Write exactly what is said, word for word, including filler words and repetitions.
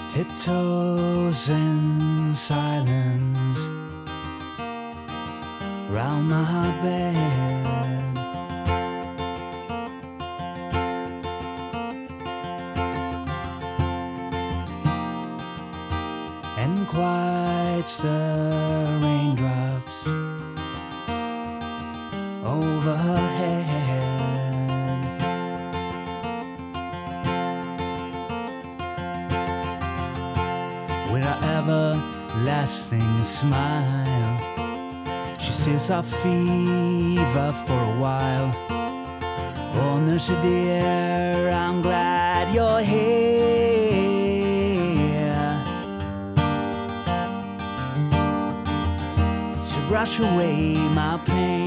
Tiptoes in silence round my bed. And quiets the raindrops over her head. With her everlasting smile, she sees our fever for a while. Oh, Nursie dear, I'm glad you're here to brush away my pain.